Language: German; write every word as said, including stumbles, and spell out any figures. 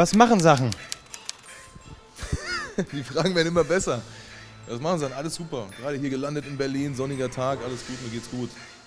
Was machen Sachen? Die Fragen werden immer besser. Was machen sie dann? Alles super. Gerade hier gelandet in Berlin, sonniger Tag, alles gut, mir geht's gut.